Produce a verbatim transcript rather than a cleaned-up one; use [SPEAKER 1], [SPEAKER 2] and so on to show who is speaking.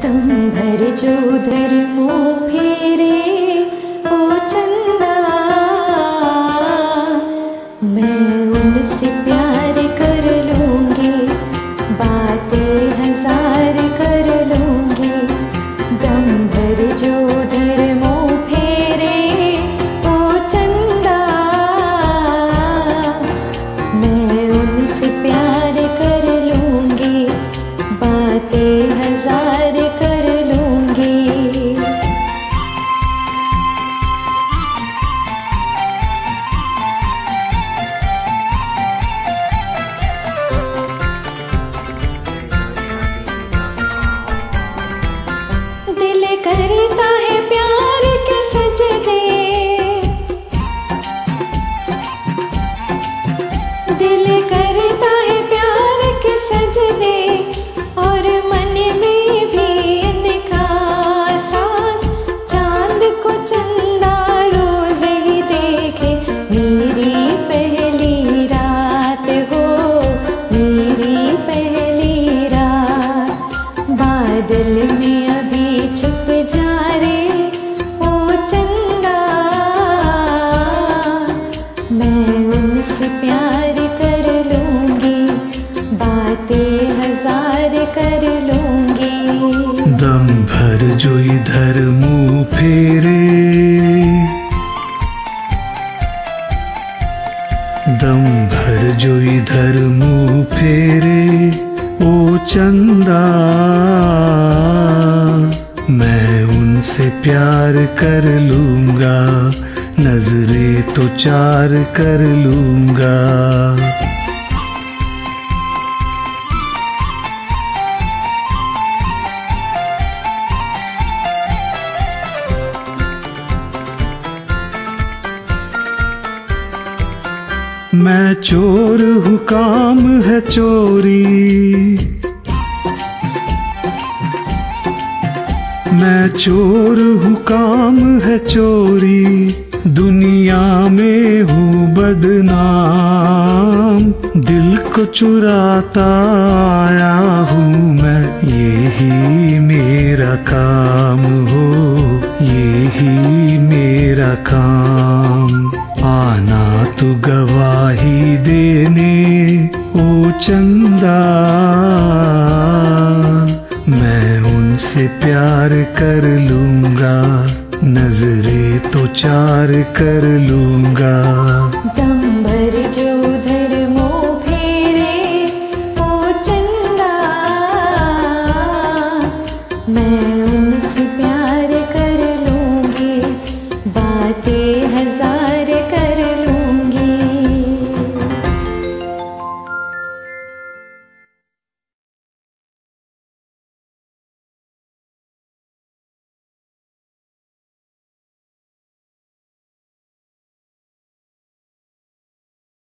[SPEAKER 1] दम भर जो उधर मुँह फेरे ओ चंदा, मैं उनसे प्यार कर लूँगी, बातें हजार कर लूँगी। दम भर जो उधर मुँह फेरे ओ चंदा, मैं उनसे प्यार कर लूँगी, बातें हजार कर लूँगी। दिल करता है प्यार के सजदे, दिल करता है प्यार के सजदे, और मन में भी इनका साथ चांद को चंदा रोज ही देखे। मेरी पहली रात हो, मेरी पहली रात, बादल में अभी छुप जा रे ओ चंदा, मैं उनसे प्यार कर लूँगी, बातें हजार कर लूँगी।
[SPEAKER 2] दम भर जो इधर मुँह फेरे, दम भर जो इधर मुँह फेरे ओ चंदा, मैं उनसे प्यार कर लूँगा, नजरें तो चार कर लूँगा। मैं चोर हूँ, काम है चोरी, मैं चोर हूँ, काम है चोरी, दुनिया में हूँ बदनाम, दिल को चुराता आया हूँ मैं, यही मेरा काम हो, यही मेरा काम। आना तू गवाही देने ओ चंदा, मैं उनसे प्यार कर लूँगा, नजरें तो चार कर लूँगा।